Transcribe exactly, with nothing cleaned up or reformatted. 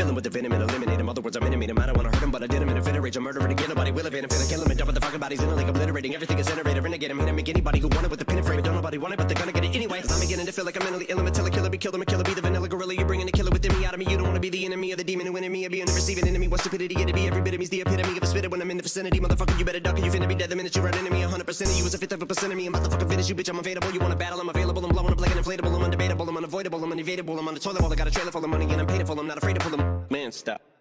Fill him with the venom and eliminate him. Other words, I'm intimate him. I don't wanna hurt him, but I did him in a fit of rage. I'm murdering again. Nobody will evade him. Finna kill him and dump the fucking bodies in a lake, obliterating everything is generated. Renegade him, hit him, make anybody who want it with the pin and frame it. Don't nobody want it, but they're gonna get it anyway. Cause I'm beginning to feel like I'm mentally ill. I'm a killer, killer, be killed. I'm a killer, be the vanilla gorilla. You're bringing the killer within me out of me. You don't wanna be the enemy of the demon who in me. I be in the receiving enemy. What stupidity it'd be. Every bit of me's the epitome of a spitter when I'm in the vicinity. Motherfucker, you better duck or you finna be dead the minute you run into me. one hundred percent of you is a fifth of a percent of me. I'm about to fucking finish you, bitch. I'm available. You wanna battle? I'm available. I'm blowing up like an inflatable. I'm undebatable. I'm unavoidable. I'm unevadable. I'm on the toilet bowl. I got a trailer full of money and I'm paid for. I'm not afraid to pull them. Man, stop.